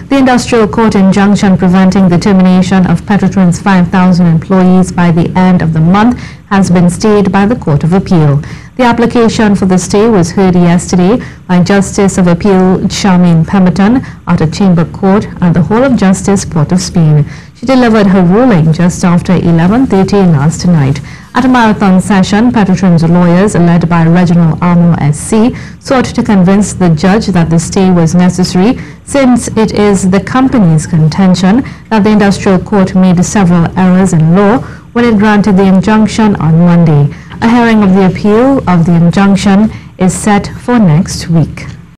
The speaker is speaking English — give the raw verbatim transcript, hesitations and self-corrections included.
The Industrial Court injunction preventing the termination of Petrotrans five thousand employees by the end of the month has been stayed by the Court of Appeal. The application for the stay was heard yesterday by Justice of Appeal Charmaine Pemberton at a Chamber Court at the Hall of Justice, Port of Spain. She delivered her ruling just after eleven thirty last night. At a marathon session, Petrotrans lawyers, led by Reginald Armour S C, sought to convince the judge that the stay was necessary since it is the company's contention that the Industrial Court made several errors in law when it granted the injunction on Monday. A hearing of the appeal of the injunction is set for next week.